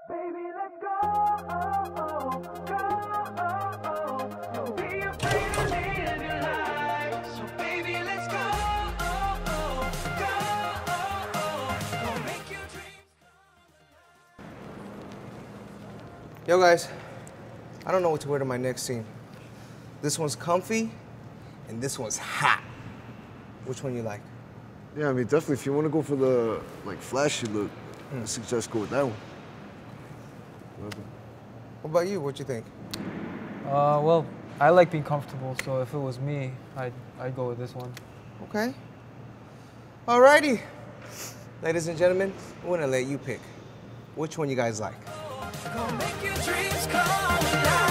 Baby, let's go, go. Don't be afraid to live your life. So baby, let's go, go. Don't make your dreams come. Yo guys, I don't know what to wear to my next scene. This one's comfy, and this one's hot. Which one you like? Yeah, I mean, definitely, if you want to go for the, like, flashy look, I suggest go with that one. What about you? What you think? Well, I like being comfortable, so if it was me, I'd go with this one. Okay. Alrighty. Ladies and gentlemen, I'm gonna let you pick. Which one you guys like? Gonna make your dreams come alive.